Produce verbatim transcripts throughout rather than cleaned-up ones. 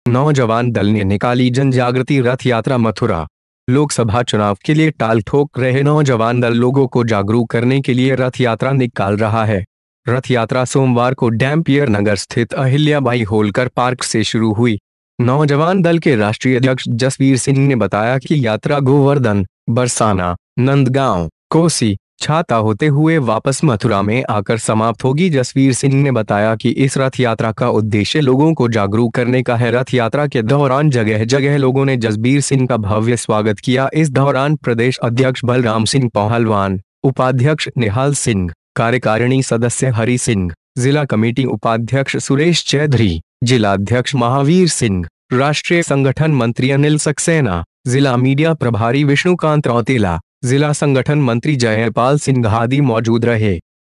नौजवान दल ने निकाली जन जागृति रथ यात्रा मथुरा। लोकसभा चुनाव के लिए टाल ठोक रहे नौजवान दल लोगों को जागरूक करने के लिए रथ यात्रा निकाल रहा है। रथ यात्रा सोमवार को डैम्पियर नगर स्थित अहिल्याबाई होलकर पार्क से शुरू हुई। नौजवान दल के राष्ट्रीय अध्यक्ष जसवीर सिंह ने बताया कि यात्रा गोवर्धन, बरसाना, नंदगांव, कोसी, छाता होते हुए वापस मथुरा में आकर समाप्त होगी। जसवीर सिंह ने बताया कि इस रथ यात्रा का उद्देश्य लोगों को जागरूक करने का है। रथ यात्रा के दौरान जगह जगह लोगों ने जसवीर सिंह का भव्य स्वागत किया। इस दौरान प्रदेश अध्यक्ष बलराम सिंह पहलवान, उपाध्यक्ष निहाल सिंह, कार्यकारिणी सदस्य हरि सिंह, जिला कमेटी उपाध्यक्ष सुरेश चौधरी, जिलाध्यक्ष महावीर सिंह, राष्ट्रीय संगठन मंत्री अनिल सक्सेना, जिला मीडिया प्रभारी विष्णुकांत रौतेला, जिला संगठन मंत्री जयपाल सिंह आदि मौजूद रहे।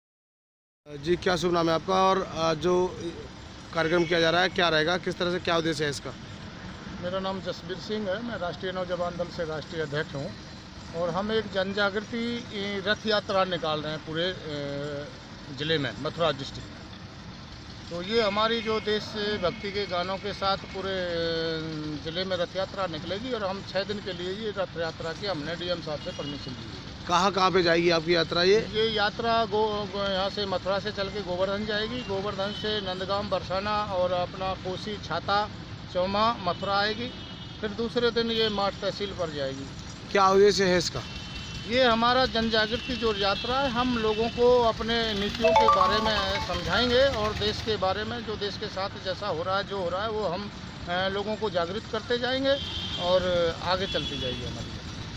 जी, क्या शुभ नाम है आपका और जो कार्यक्रम किया जा रहा है क्या रहेगा, किस तरह से, क्या उद्देश्य है इसका? मेरा नाम जसवीर सिंह है, मैं राष्ट्रीय नौजवान दल से राष्ट्रीय अध्यक्ष हूँ और हम एक जन जागृति रथ यात्रा निकाल रहे हैं पूरे ज़िले में, मथुरा डिस्ट्रिक्ट में। तो ये हमारी जो देश भक्ति के गानों के साथ पूरे ज़िले में रथ यात्रा निकलेगी और हम छः दिन के लिए ये रथ यात्रा की हमने डीएम साहब से परमिशन ली है। कहाँ कहाँ पे जाएगी आपकी यात्रा? ये ये यात्रा गो, गो यहाँ से मथुरा से चल के गोवर्धन जाएगी, गोवर्धन से नंदगांव, बरसाना और अपना कोसी, छाता, चौमा, मथुरा आएगी। फिर दूसरे दिन ये माठ तहसील पर जाएगी। क्या उद्देश्य है इसका? ये हमारा जन जागृति जो यात्रा है, हम लोगों को अपने नीतियों के बारे में समझाएंगे और देश के बारे में, जो देश के साथ जैसा हो रहा है, जो हो रहा है वो हम लोगों को जागृत करते जाएंगे और आगे चलती जाएगी हमारी।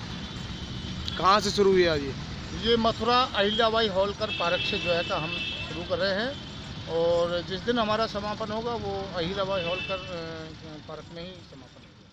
कहाँ से शुरू हुई है ये? ये मथुरा अहिल्याबाई होलकर पार्क से जो है का हम शुरू कर रहे हैं और जिस दिन हमारा समापन होगा वो अहिल्याबाई होलकर पार्क में ही समापन होगा।